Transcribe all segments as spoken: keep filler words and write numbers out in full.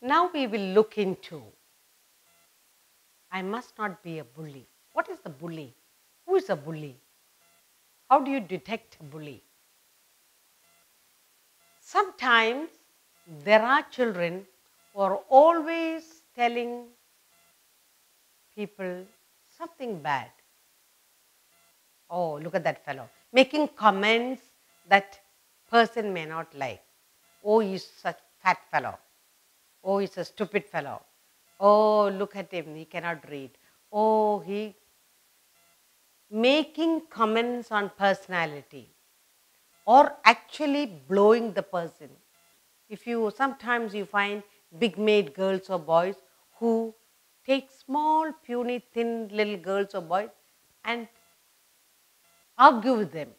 Now we will look into, I must not be a bully. What is the bully? Who is a bully? How do you detect a bully? Sometimes there are children who are always telling people something bad. Oh, look at that fellow. Making comments that person may not like. Oh, he's such fat fellow. Oh, he's a stupid fellow. Oh, look at him, he cannot read. Oh, he... Making comments on personality or actually blowing the person. If you, sometimes you find big-made girls or boys who take small, puny, thin little girls or boys and argue with them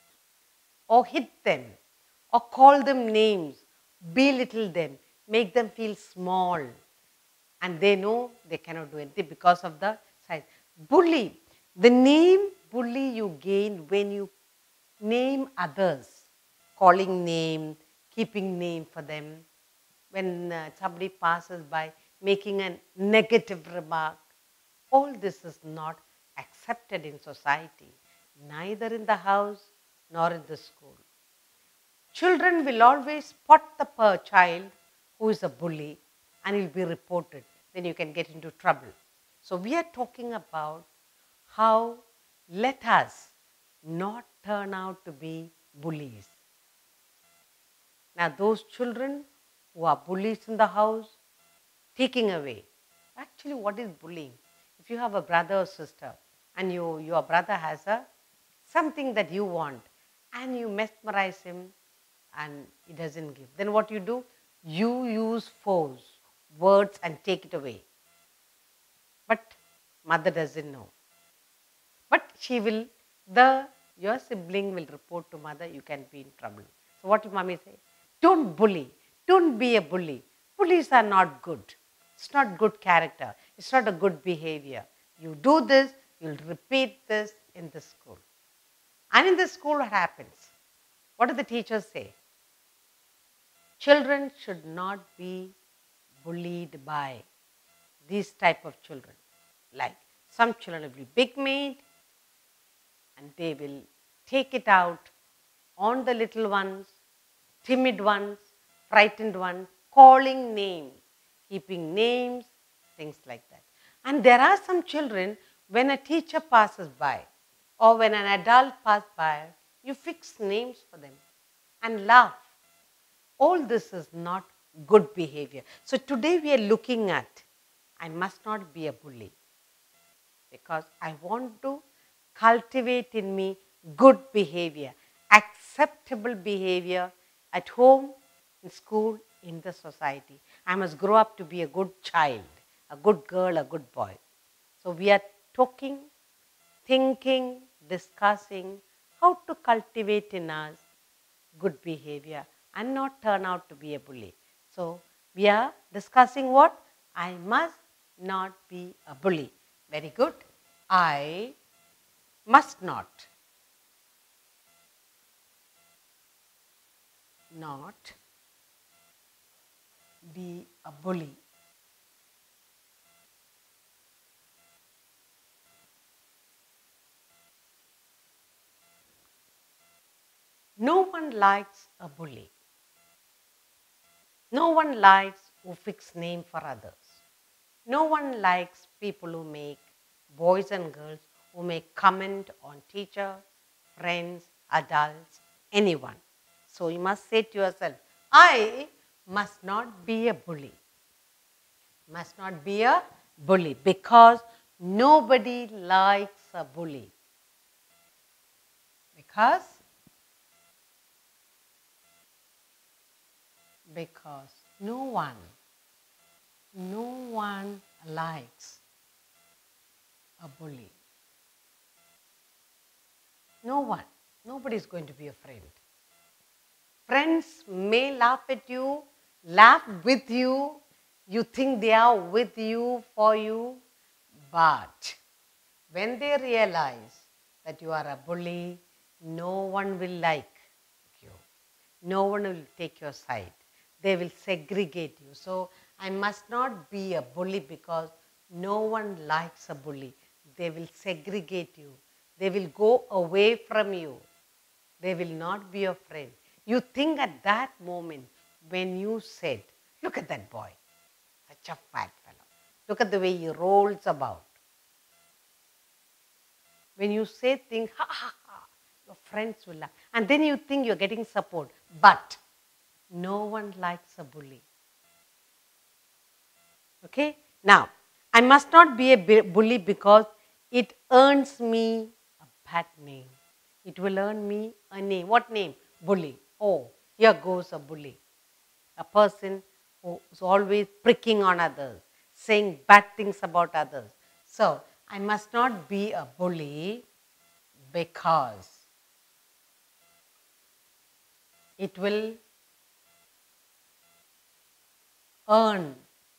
or hit them or call them names, belittle them, make them feel small, and they know they cannot do anything because of the size. Bully, the name bully you gain when you name others, calling name, keeping name for them, when uh, somebody passes by, making a negative remark. All this is not accepted in society, neither in the house nor in the school. Children will always spot the per child who is a bully and will be reported. Then you can get into trouble. So we are talking about how let us not turn out to be bullies. Now those children who are bullies in the house, taking away. Actually, what is bullying? If you have a brother or sister and you, your brother has a something that you want and you mesmerize him and he doesn't give, then what you do? You use force, words and take it away. But mother doesn't know. But she will, the your sibling will report to mother, you can be in trouble. So what will mommy say? Don't bully. Don't be a bully. Bullies are not good. It's not good character. It's not a good behavior. You do this, you'll repeat this in the school. And in the school, what happens? What do the teachers say? Children should not be bullied by these type of children. Like some children will be big-made and they will take it out on the little ones, timid ones, frightened ones, calling names, keeping names, things like that. And there are some children, when a teacher passes by or when an adult passes by, you fix names for them and laugh. All this is not good behavior. So today we are looking at, I must not be a bully because I want to cultivate in me good behavior, acceptable behavior at home, in school, in the society. I must grow up to be a good child, a good girl, a good boy. So we are talking, thinking, discussing how to cultivate in us good behavior and not turn out to be a bully. So we are discussing what? I must not be a bully. Very good. I must not, not be a bully. No one likes a bully. No one likes who fix name for others. No one likes people who make, boys and girls, who make comment on teacher, friends, adults, anyone. So you must say to yourself, I must not be a bully. Must not be a bully because nobody likes a bully. Because, because no one, no one likes a bully. No one. Nobody is going to be a friend. Friends may laugh at you, laugh with you, you think they are with you, for you, but when they realize that you are a bully, no one will like you. No one will take your side. They will segregate you. So I must not be a bully because no one likes a bully. They will segregate you. They will go away from you. They will not be your friend. You think at that moment when you said, look at that boy, such a fat fellow. Look at the way he rolls about. When you say things, ha ha ha, your friends will laugh. And then you think you're getting support. But no one likes a bully. Okay? Now, I must not be a bully because it earns me a bad name. It will earn me a name. What name? Bully. Oh, here goes a bully. A person who is always pricking on others, saying bad things about others. So, I must not be a bully because it will earn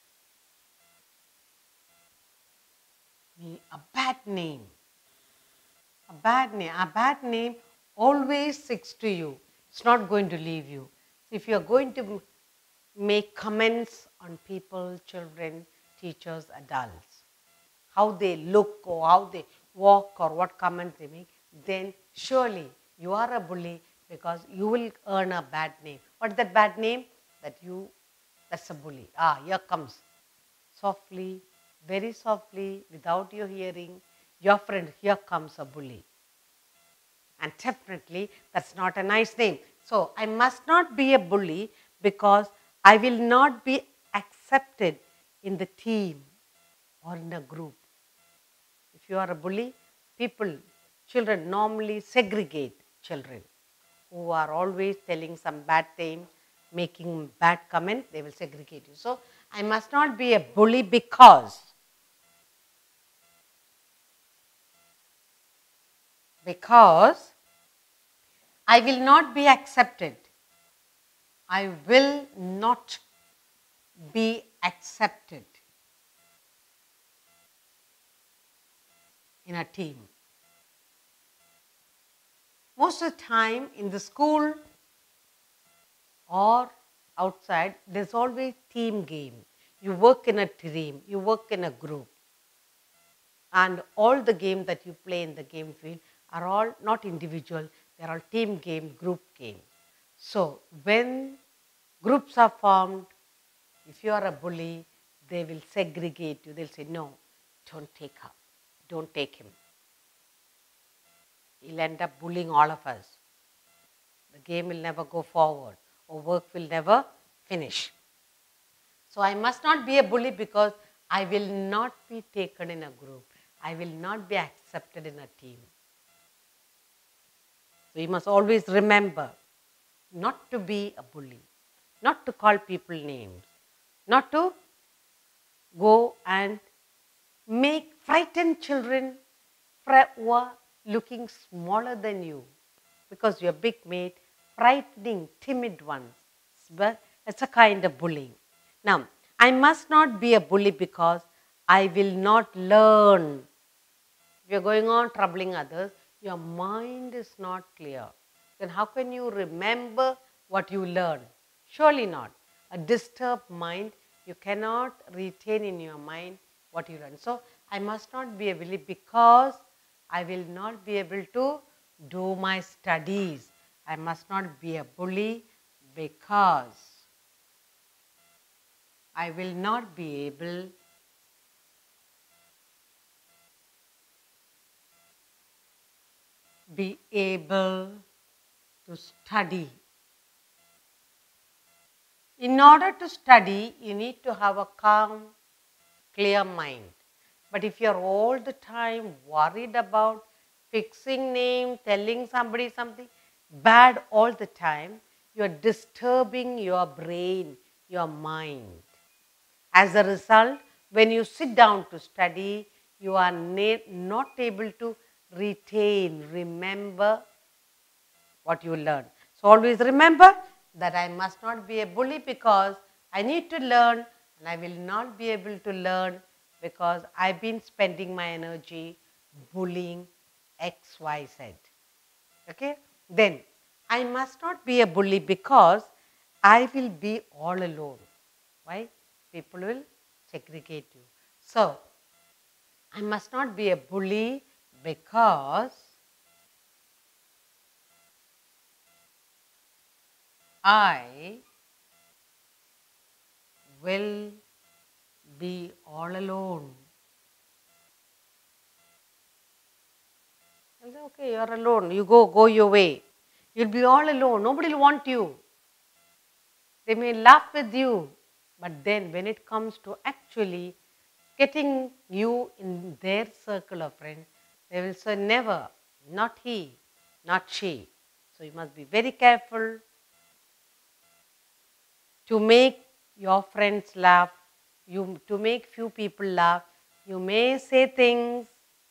me a bad name. A bad name. A bad name always sticks to you. It's not going to leave you. If you are going to make comments on people, children, teachers, adults, how they look or how they walk or what comments they make, then surely you are a bully because you will earn a bad name. What is that bad name? That you, that's a bully. Ah, here comes. Softly, very softly, without you hearing, your friend, here comes a bully. And definitely, that's not a nice name. So, I must not be a bully because I will not be accepted in the team or in a group. If you are a bully, people, children normally segregate children who are always telling some bad thing, making bad comment, they will segregate you. So, I must not be a bully because because I will not be accepted. I will not be accepted in a team. Most of the time in the school or outside, there's always team game. You work in a team, you work in a group. And all the games that you play in the game field are all not individual, they're all team game, group game. So when groups are formed, if you are a bully, they will segregate you. They'll say, no, don't take her, don't take him. He'll end up bullying all of us. The game will never go forward or work will never finish. So I must not be a bully because I will not be taken in a group. I will not be accepted in a team. So you must always remember not to be a bully, not to call people names, not to go and make frightened children who are looking smaller than you because you're big mate, frightening, timid ones. But it's a kind of bullying. Now, I must not be a bully because I will not learn. If you're going on troubling others, your mind is not clear. Then how can you remember what you learn? Surely not. A disturbed mind, you cannot retain in your mind what you learn. So, I must not be a bully because I will not be able to do my studies. I must not be a bully because I will not be able be able to study. In order to study, you need to have a calm, clear mind. But if you're all the time worried about fixing name, telling somebody something bad all the time, you're disturbing your brain, your mind. As a result, when you sit down to study, you are not able to retain, remember what you learn. So always remember that I must not be a bully because I need to learn and I will not be able to learn because I've been spending my energy bullying X, Y, Z. Okay? Then I must not be a bully because I will be all alone. Why? People will segregate you. So, I must not be a bully because I will be all alone. I'll say, okay, you're alone. You go, go your way. You'll be all alone. Nobody will want you. They may laugh with you. But then when it comes to actually getting you in their circle of friends, they will say, never, not he, not she. So you must be very careful to make your friends laugh, you to make few people laugh. You may say things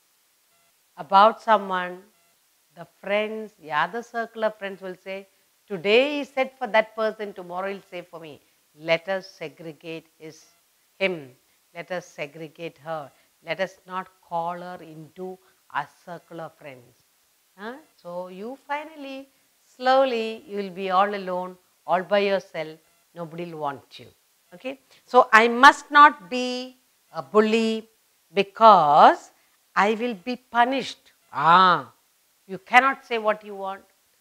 about someone, the friends, the other circle of friends will say, today he said for that person, tomorrow he'll say for me. Let us segregate his, him. Let us segregate her. Let us not call her into our circle of friends. Huh? So you finally, slowly, you will be all alone, all by yourself. Nobody will want you. Okay. So I must not be a bully because I will be punished. Ah, you cannot say what you want.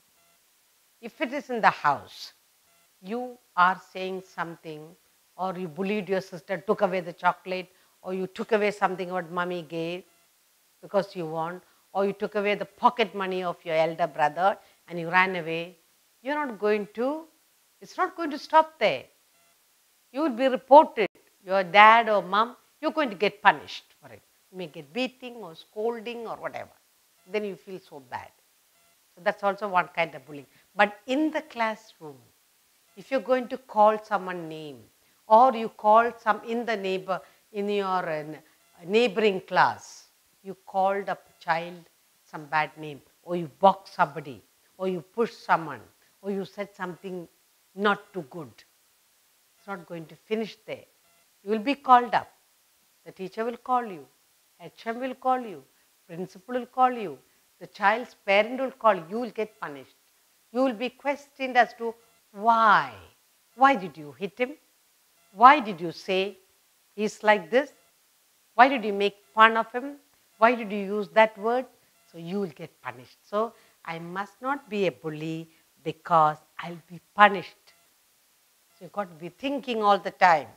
If it is in the house, you are saying something, or you bullied your sister, took away the chocolate, or you took away something what mommy gave because you want, or you took away the pocket money of your elder brother and you ran away, you're not going to, it's not going to stop there. You will be reported, your dad or mom, you're going to get punished for it. You may get beating or scolding or whatever. Then you feel so bad. So that's also one kind of bullying. But in the classroom, if you're going to call someone name, or you call some in the neighbor, in your uh, neighboring class, you called a child some bad name, or you boxed somebody, or you pushed someone, or you said something not too good. It's not going to finish there. You will be called up. The teacher will call you. H M will call you. Principal will call you. The child's parent will call you. You will get punished. You will be questioned as to why. Why did you hit him? Why did you say he's like this? Why did you make fun of him? Why did you use that word? So you will get punished. So I must not be a bully because I'll be punished. So you've got to be thinking all the time.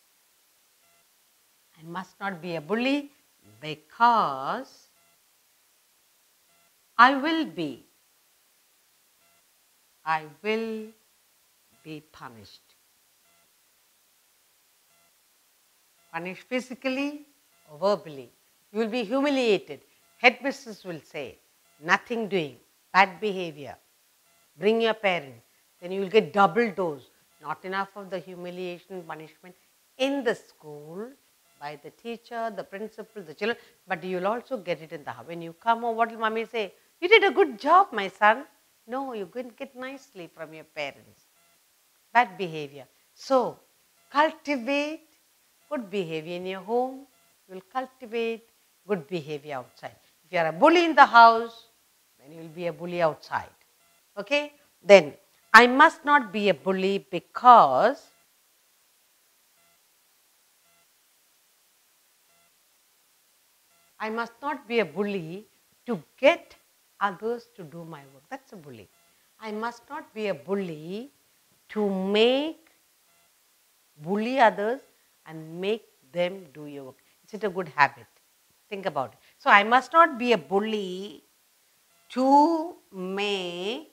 I must not be a bully because I will be. I will be punished. Punished physically or verbally. You will be humiliated. Headmistress will say, nothing doing, bad behavior. Bring your parents. Then you will get double dose. Not enough of the humiliation, punishment in the school by the teacher, the principal, the children, but you will also get it in the house. When you come home, what will mommy say? You did a good job, my son. No, you're going to get nicely from your parents. Bad behavior. So, cultivate good behavior in your home. You will cultivate good behavior outside. If you are a bully in the house, then you will be a bully outside. Okay? Then, I must not be a bully because I must not be a bully to get others to do my work. That's a bully. I must not be a bully to make, bully others and make them do your work. Is it a good habit? Think about it. So I must not be a bully to make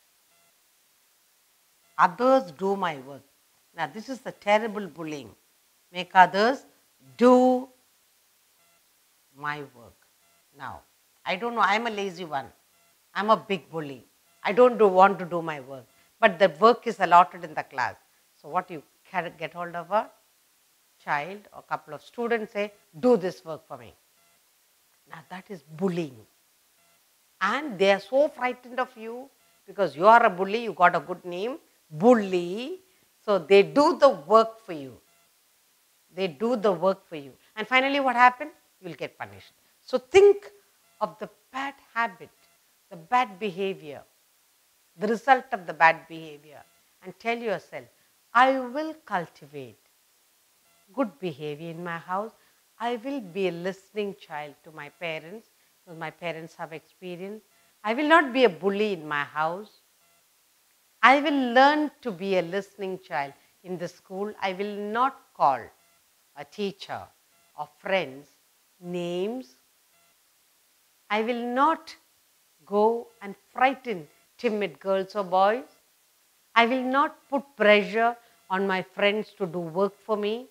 others do my work. Now this is the terrible bullying. Make others do my work. Now, I don't know, I am a lazy one. I am a big bully. I don't do, want to do my work. But the work is allotted in the class. So what you can get hold of a child or a couple of students say, do this work for me. Now that is bullying. And they are so frightened of you because you are a bully, you got a good name, bully. So they do the work for you. They do the work for you. And finally what happens? You will get punished. So think of the bad habit, the bad behavior, the result of the bad behavior, and tell yourself, I will cultivate good behavior in my house. I will be a listening child to my parents, because my parents have experience. I will not be a bully in my house. I will learn to be a listening child in the school. I will not call a teacher or friends names. I will not go and frighten timid girls or boys. I will not put pressure on my friends to do work for me.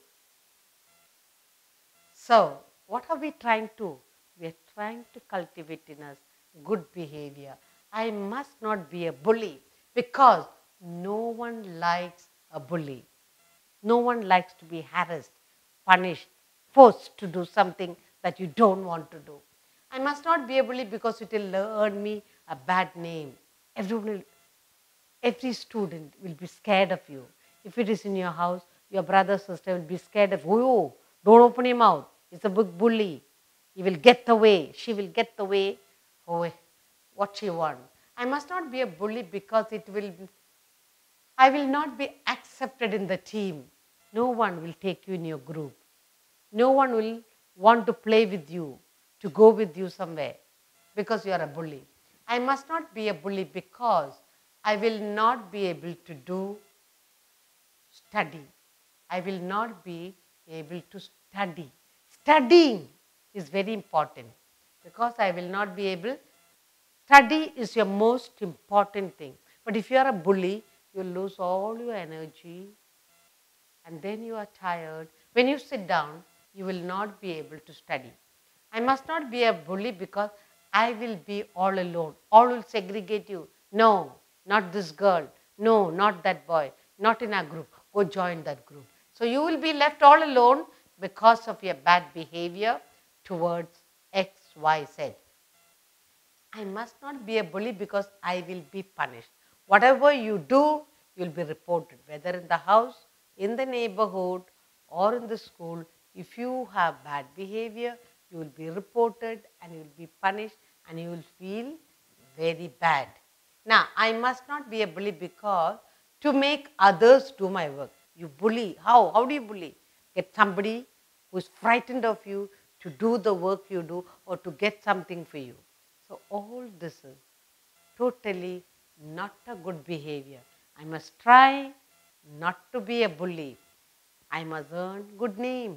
So, what are we trying to? We are trying to cultivate in us good behavior. I must not be a bully, because no one likes a bully. No one likes to be harassed, punished, forced to do something that you don't want to do. I must not be a bully because it will earn me a bad name. Everyone will, every student will be scared of you. If it is in your house, your brother, sister will be scared of, oh, don't open your mouth. It's a big bully. He will get the way. She will get the way. Oh, what she wants. I must not be a bully because it will, I will not be accepted in the team. No one will take you in your group. No one will want to play with you, to go with you somewhere, because you are a bully. I must not be a bully because I will not be able to do study. I will not be able to study. Studying is very important, because I will not be able. Study is your most important thing. But if you are a bully, you lose all your energy, and then you are tired. When you sit down, you will not be able to study. I must not be a bully because I will be all alone. All will segregate you. No, not this girl. No, not that boy. Not in our group. Go join that group. So you will be left all alone because of your bad behavior towards X, Y, Z. I must not be a bully because I will be punished. Whatever you do, you will be reported, whether in the house, in the neighborhood, or in the school. If you have bad behavior, you will be reported and you will be punished and you will feel very bad. Now, I must not be a bully because to make others do my work. You bully. How? How do you bully? Get somebody who is frightened of you to do the work you do or to get something for you. So all this is totally not a good behavior. I must try not to be a bully. I must earn good name.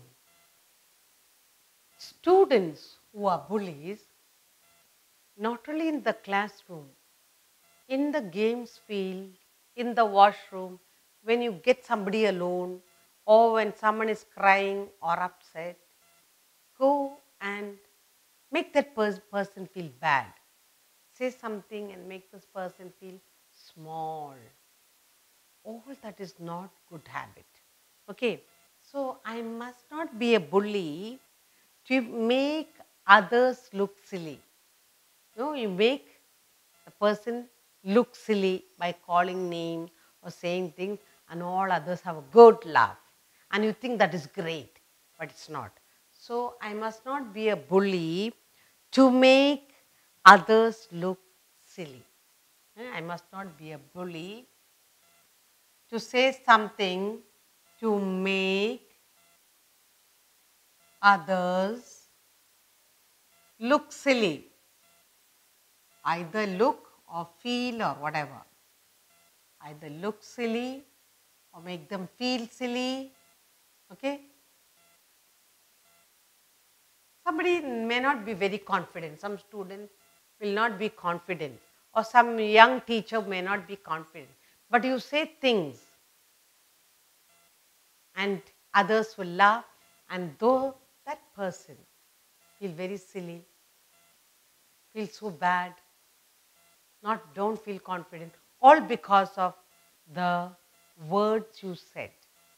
Students who are bullies, not only in the classroom, in the games field, in the washroom, when you get somebody alone, or when someone is crying or upset, go and make that pers- person feel bad. Say something and make this person feel small. All that is not good habit. Okay, so I must not be a bully to make others look silly. No, you make a person look silly by calling names or saying things, and all others have a good laugh. And you think that is great, but it's not. So I must not be a bully to make others look silly. Eh, I must not be a bully to say something to make others look silly. Either look or feel or whatever. Either look silly or make them feel silly. Okay? Somebody may not be very confident. Some student will not be confident, or some young teacher may not be confident. But you say things and others will laugh, and though that person feel very silly, feel so bad, not don't feel confident, all because of the words you said.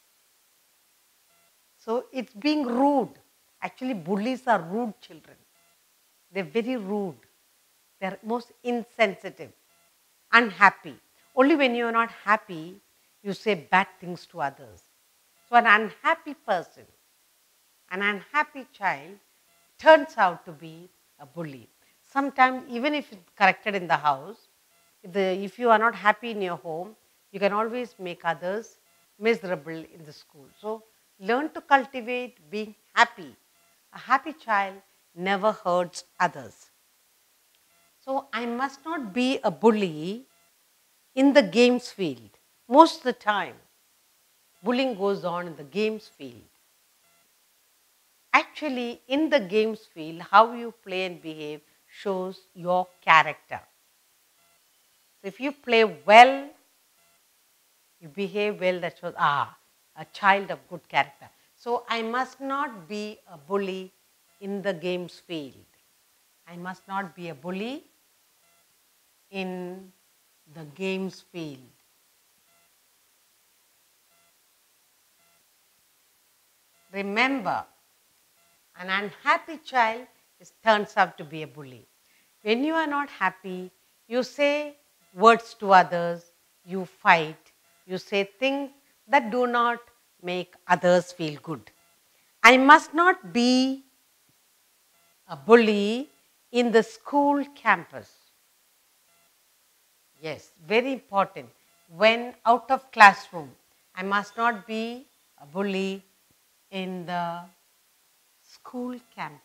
So it's being rude. Actually, bullies are rude children. They're very rude. They're most insensitive, unhappy. Only when you are not happy, you say bad things to others. So an unhappy person, an unhappy child turns out to be a bully. Sometimes, even if it's corrected in the house, if, the, if you are not happy in your home, you can always make others miserable in the school. So learn to cultivate being happy. A happy child never hurts others. So I must not be a bully in the games field. Most of the time, bullying goes on in the games field. Actually, in the games field, how you play and behave shows your character. So if you play well, you behave well, that shows, ah, a child of good character. So I must not be a bully in the games field. I must not be a bully in the games field. Remember, an unhappy child is, turns out to be a bully. When you are not happy, you say words to others, you fight, you say things that do not make others feel good. I must not be a bully in the school campus. Yes, very important. When out of classroom, I must not be a bully in the school campus.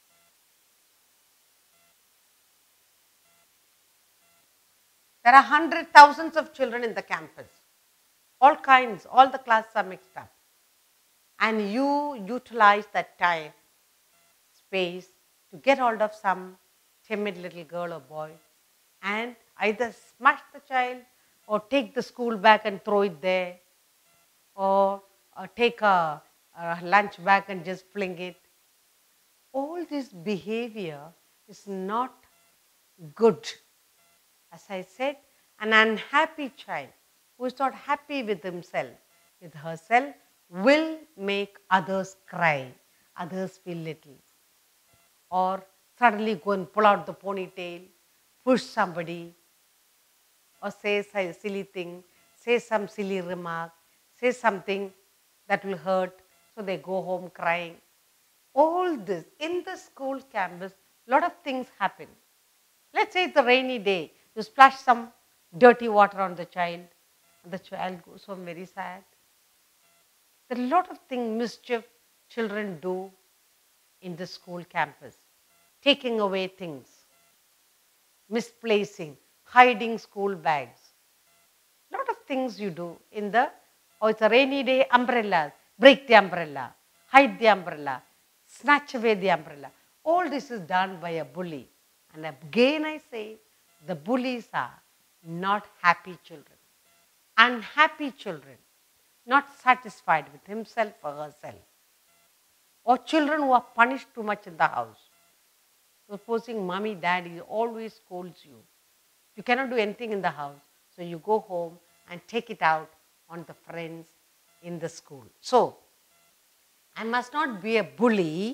There are hundred thousands of children in the campus. All kinds, all the classes are mixed up. And you utilize that time, space to get hold of some timid little girl or boy and either smash the child or take the school bag and throw it there, or, or take a, a lunch bag and just fling it. All this behavior is not good. As I said, an unhappy child who is not happy with himself, with herself, will make others cry, others feel little, or suddenly go and pull out the ponytail, push somebody, or say a silly thing, say some silly remark, say something that will hurt, so they go home crying. All this, in the school campus, a lot of things happen. Let's say it's a rainy day, you splash some dirty water on the child, and the child goes home very sad. There are a lot of things, mischief children do in the school campus. Taking away things, misplacing, hiding school bags. A lot of things you do in the, oh, it's a rainy day, umbrellas, break the umbrella, hide the umbrella, snatch away the umbrella. All this is done by a bully. And again I say, the bullies are not happy children. Unhappy children, not satisfied with himself or herself. Or children who are punished too much in the house. Supposing mommy, daddy always scolds you. You cannot do anything in the house. So you go home and take it out on the friends in the school. So, I must not be a bully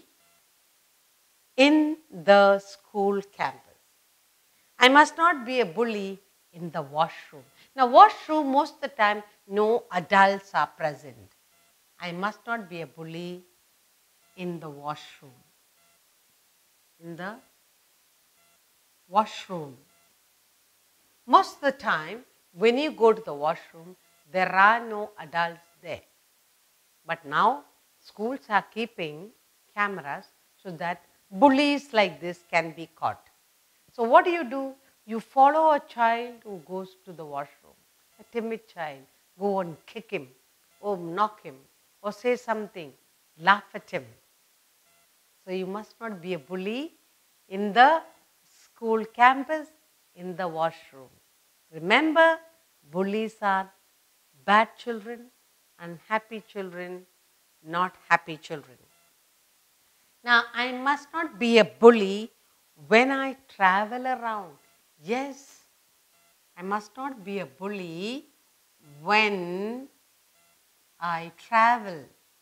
in the school campus. I must not be a bully in the washroom. Now, washroom, most of the time, no adults are present. I must not be a bully in the washroom. In the washroom. Most of the time, when you go to the washroom, there are no adults there. But now, schools are keeping cameras so that bullies like this can be caught. So what do you do? You follow a child who goes to the washroom, a timid child, go and kick him, or knock him, or say something, laugh at him. So you must not be a bully in the school campus, in the washroom. Remember, bullies are bad children, unhappy children, not happy children. Now, I must not be a bully when I travel around. Yes, I must not be a bully when I travel,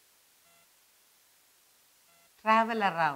travel around.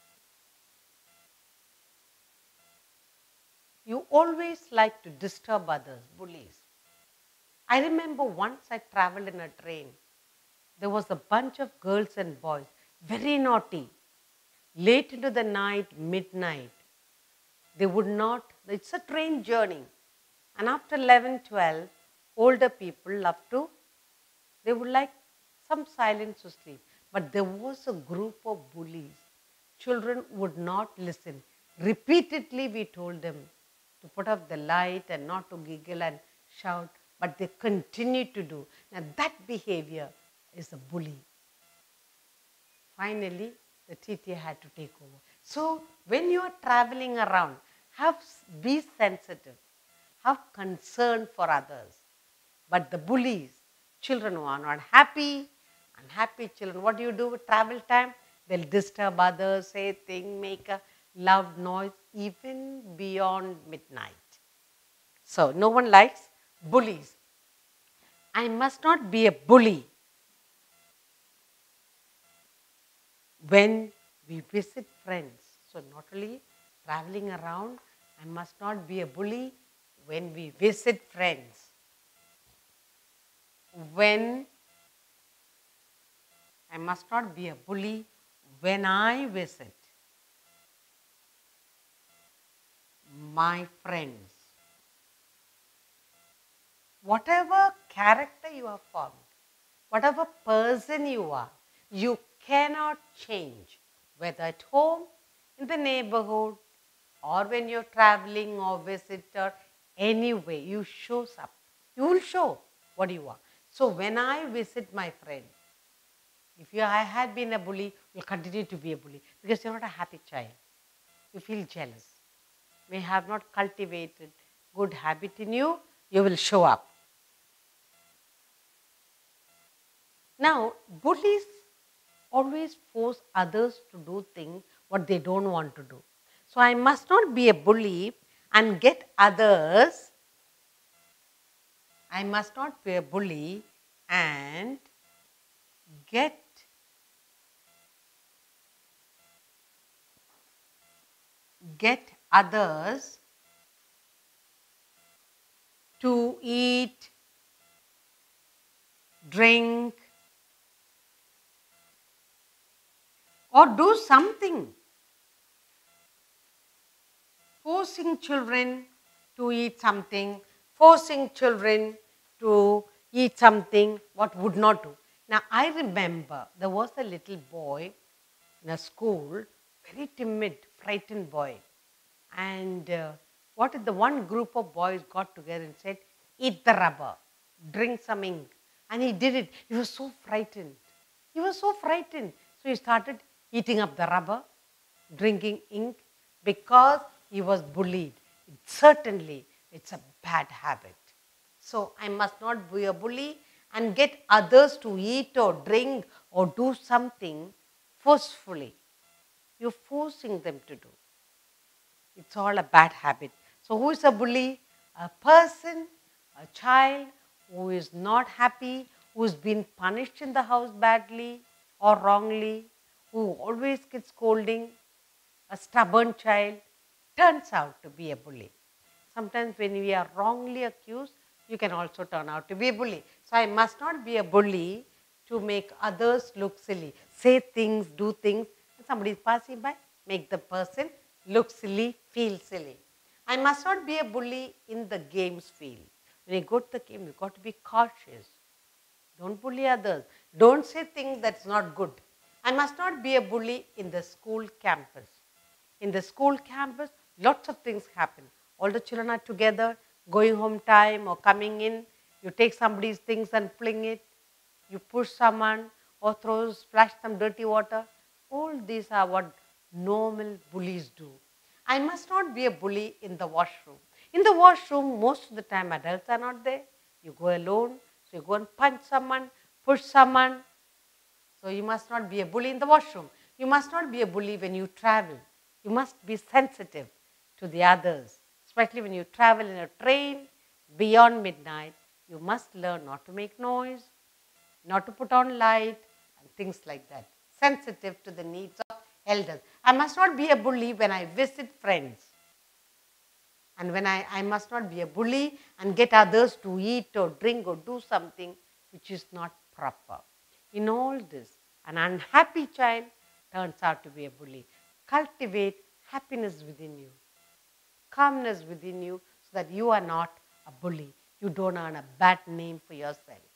You always like to disturb others, bullies. I remember once I traveled in a train. There was a bunch of girls and boys, very naughty. Late into the night, midnight, they would not, it's a train journey. And after eleven, twelve, older people love to, they would like some silence to sleep. But there was a group of bullies. Children would not listen. Repeatedly we told them to put up the light and not to giggle and shout, but they continued to do. Now that behavior is a bully. Finally, the T T A had to take over. So when you are traveling around, have be sensitive, have concern for others. But the bullies, children who are not happy, unhappy children, what do you do with travel time? They'll disturb others, say things, make a loud noise, even beyond midnight. So no one likes bullies. I must not be a bully when we visit friends. So not only traveling around, I must not be a bully when we visit friends. When I must not be a bully when I visit my friends. Whatever character you have formed, whatever person you are, you cannot change, whether at home, in the neighborhood, or when you're traveling or visit or anyway, you shows up. You will show what you are. So when I visit my friend, if you, I had been a bully, you'll continue to be a bully because you're not a happy child. You feel jealous. May have not cultivated good habit in you, you will show up. Now, bullies always force others to do things what they don't want to do. So I must not be a bully and get others. I must not be a bully and get get others to eat, drink, or do something. Forcing children to eat something, forcing children to eat something what would not do. Now I remember there was a little boy in a school, very timid, frightened boy. And uh, what if the one group of boys got together and said, eat the rubber, drink some ink. And he did it. He was so frightened. He was so frightened. So he started eating up the rubber, drinking ink, because he was bullied. It, certainly, it's a bad habit. So I must not be a bully and get others to eat or drink or do something forcefully. You're forcing them to do. It's all a bad habit. So who is a bully? A person, a child who is not happy, who has been punished in the house badly or wrongly, who always gets scolding, a stubborn child, turns out to be a bully. Sometimes when we are wrongly accused, you can also turn out to be a bully. So I must not be a bully to make others look silly. Say things, do things, and somebody is passing by, make the person look silly, feel silly. I must not be a bully in the games field. When you go to the game, you've got to be cautious. Don't bully others. Don't say things that's not good. I must not be a bully in the school campus. In the school campus, lots of things happen. All the children are together, going home time or coming in. You take somebody's things and fling it. You push someone or throw, splash some dirty water. All these are what normal bullies do. I must not be a bully in the washroom. In the washroom, most of the time adults are not there. You go alone, so you go and punch someone, push someone. So you must not be a bully in the washroom. You must not be a bully when you travel. You must be sensitive to the others, especially when you travel in a train beyond midnight. You must learn not to make noise, not to put on light, and things like that. Sensitive to the needs of elders. I must not be a bully when I visit friends. And when I, I must not be a bully and get others to eat or drink or do something which is not proper. In all this, an unhappy child turns out to be a bully. Cultivate happiness within you, calmness within you, so that you are not a bully. You don't earn a bad name for yourself.